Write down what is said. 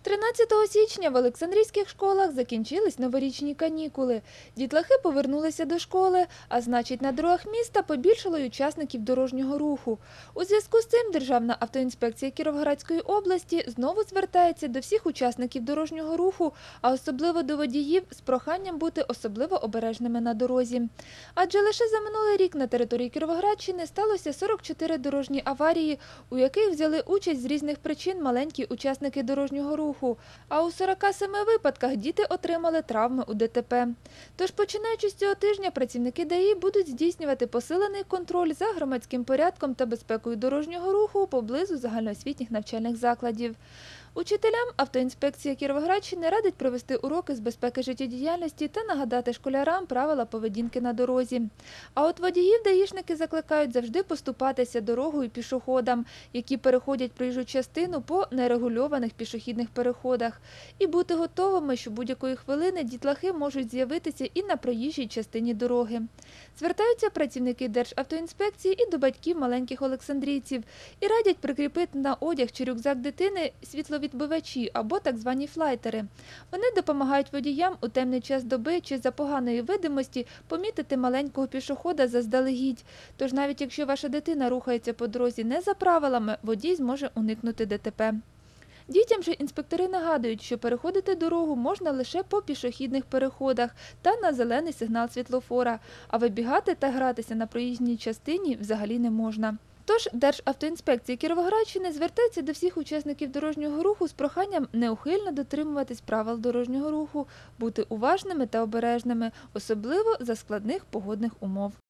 13 січня в Олександрійських школах закінчились новорічні канікули. Дітлахи повернулися до школи, а значить на дорогах міста побільшало й учасників дорожнього руху. У зв'язку з цим Державна автоінспекція Кіровоградської області знову звертається до всіх учасників дорожнього руху, а особливо до водіїв, з проханням бути особливо обережними на дорозі. Адже лише за минулий рік на території Кіровоградщини сталося 44 дорожні аварії, у яких взяли участь з різних причин маленькі учасники дорожнього руху. А у 47 випадках діти отримали травми у ДТП. Тож, починаючи з цього тижня, працівники ДАІ будуть здійснювати посилений контроль за громадським порядком та безпекою дорожнього руху поблизу загальноосвітніх навчальних закладів. Учителям автоінспекція Кіровоградщини радить провести уроки з безпеки життєдіяльності та нагадати школярам правила поведінки на дорозі. А от водіїв даїшники закликають завжди поступатися дорогою пішоходам, які переходять проїжджу частину по нерегульованих пішохідних переходах. І бути готовими, що будь-якої хвилини дітлахи можуть з'явитися і на проїжджій частині дороги. Звертаються працівники Державтоінспекції і до батьків маленьких олександрійців і радять прикріпити на одяг чи рюкзак дитини світловідбивачі або так звані флайтери. Вони допомагають водіям у темний час доби чи за поганої видимості помітити маленького пішохода заздалегідь. Тож навіть якщо ваша дитина рухається по дорозі не за правилами, водій зможе уникнути ДТП. Дітям же інспектори нагадують, що переходити дорогу можна лише по пішохідних переходах та на зелений сигнал світлофора, а вибігати та гратися на проїзній частині взагалі не можна. Тож Державтоінспекція Кіровоградщини звертається до всіх учасників дорожнього руху з проханням неухильно дотримуватись правил дорожнього руху, бути уважними та обережними, особливо за складних погодних умов.